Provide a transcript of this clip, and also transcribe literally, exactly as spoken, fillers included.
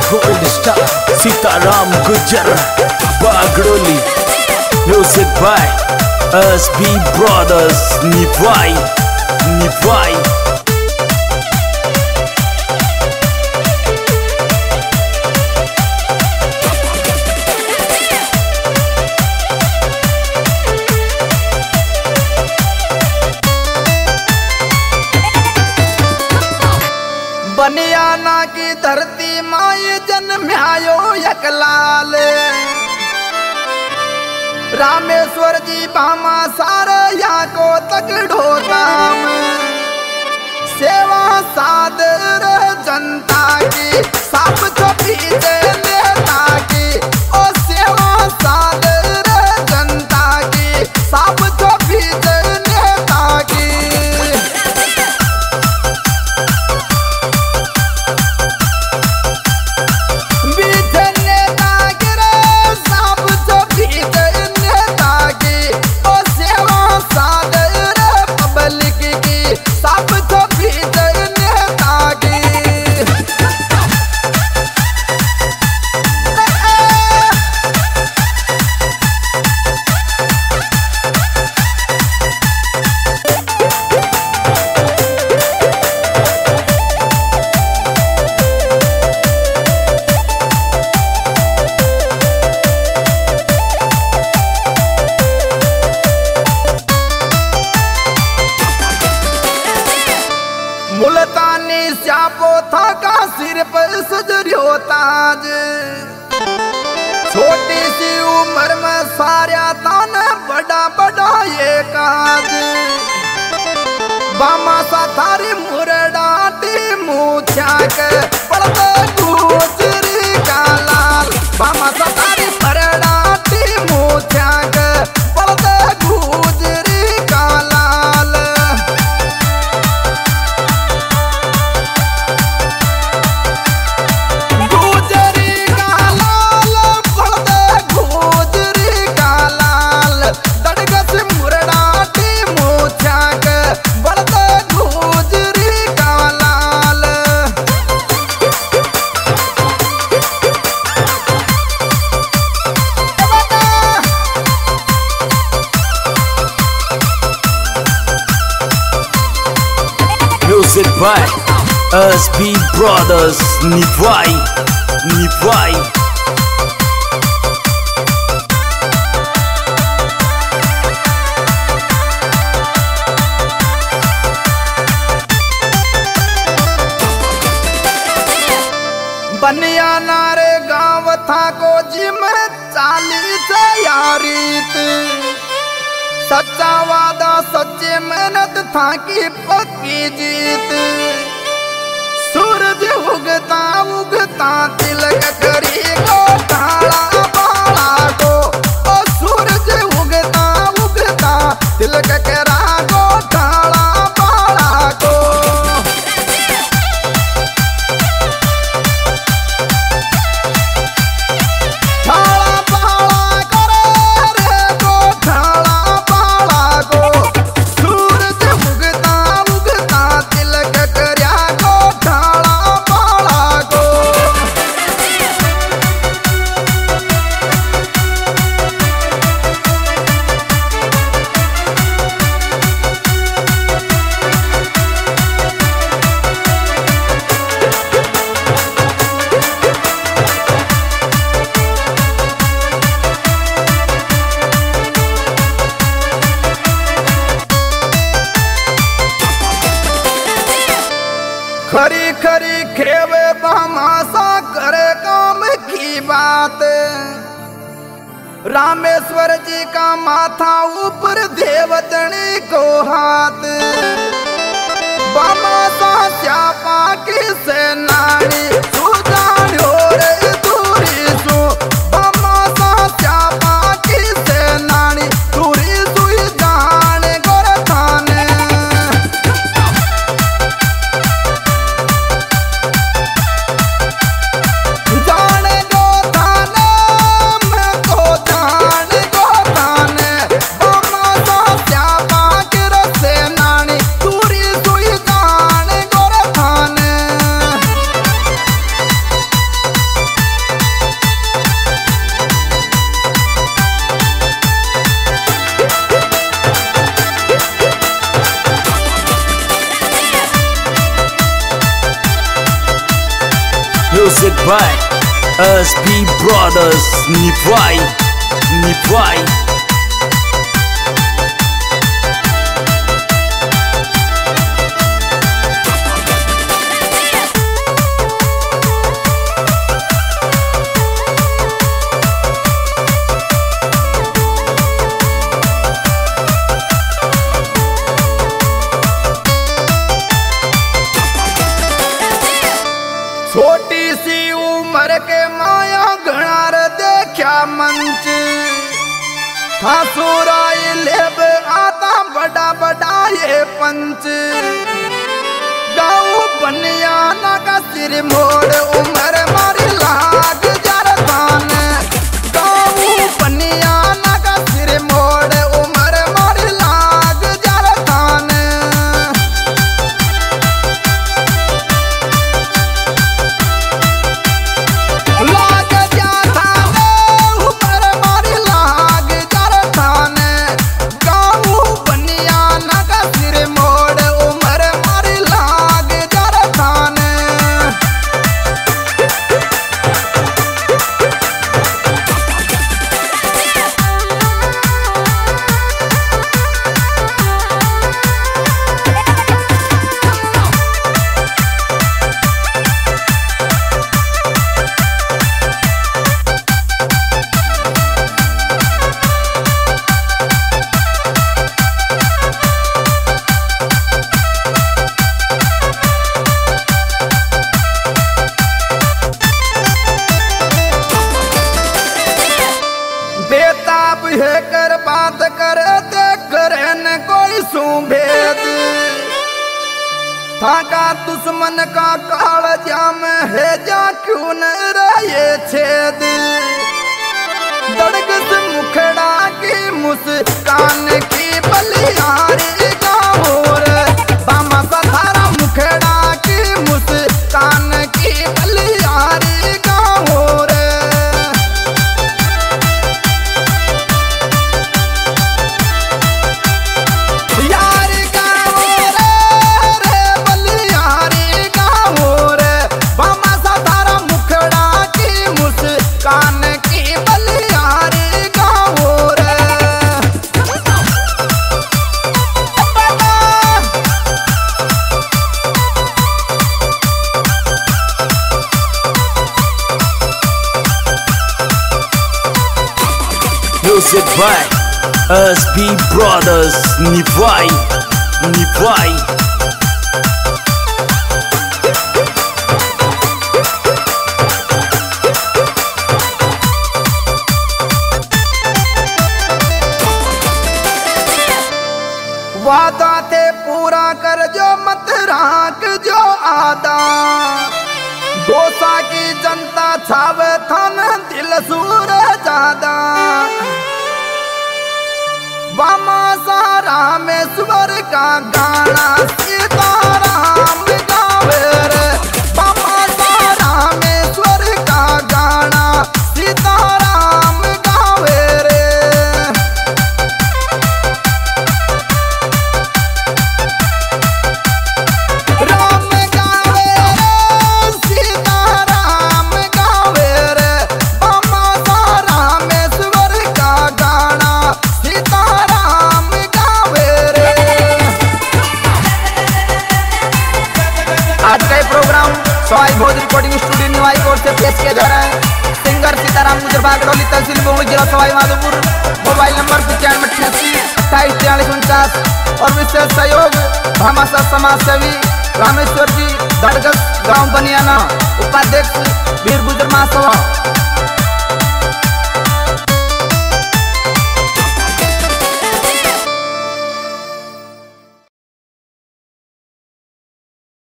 Gold star Sitaram Gujar Bagdoli. Music by S B brothers निभाई निभाई। बनियाना की धरती माए जन्म्यायो यकलाल। रामेश्वर जी भामा सारे या को तकड़ो काम। सेवा सादर जनता की साफ छपी नेता की। ओ सेवा सादर जनता की साफ छपी नेता की। मुल्तानी श्यापो था का सिर पर सजरियो ताज। छोटी सी उम्र में सारा ताना बड़ा बड़ा ये काज। बामा सा थारी मुरडाटी मुछा के पड़ते गुजरी का लाल। बामा सा थारी मुरडाटी मुछा के पड़ते गुजरी का लाल। Music by S B brothers निभाई निभाई। बनियाना रे गाँव था को जिम चालीस यारीत। सच्चा वादा सच्चे मेहनत था की पक्की जीत। सूरज उगता उगता तिलक करी को ढाला बाला को। ओ सूरज उगता उगता तिलक करा को ढाला बाला को। खरी खरी खेवे बहमासा करे काम की बात। रामेश्वर जी का माथा ऊपर देवतनी को हाथ। बहमासा श्यापा की सेनानी सुजान्यो रे दूरी सु। बहमासा श्यापा की सेनानी दूरी सुई जान गोरखाने। Music by S B Brothers. Nipwai, Nipwai. छोटी सी उम्र के माया घणार देखा मंच था सुराई लेब आता बड़ा बड़ा ये पंच गाँव बनियाना का सिर मोड़ उम्र मारी लाग जरदान गाँव बनियाना का सिर मोड़ उम्र मारी लाग जरदान बेताब है कर बात करे देख करे न कोई सुभेद थाका दुश्मन का काल जाम है जा क्यों न रहे छेद दड़क से मुखड़ा की मुस्कान की बलियारी गाँव रे बामा सधारा मुखड़ा की मुस्कान की बलियारी गाँव रे कान की बलियारी गाँव रे Music by S B Brothers. Nipwai, Nipwai. वादा थे पूरा कर जो मत राख जो आदा दोसा की जनता छावे थन दिल सूर जादा बामा सारा में स्वर का गाना सीताराम गावे रे बामा सारा में स्वर का गाना सीताराम गावे रे Sawai Bhoj recording studio Niwai court से पेश किया जा रहा है। सिंगर सीताराम गुजर बागरौली तहसील बोंगली जिला सवाई माधोपुर। मोबाइल नंबर पचानवे अठासी अट्ठाईस तैयालीस उनचास और विशेष सहयोग भामाशाह समाज सेवी रामेश्वर जी धड़गस गाँव बनियाना उपाध्यक्ष वीर गुजर महासभा।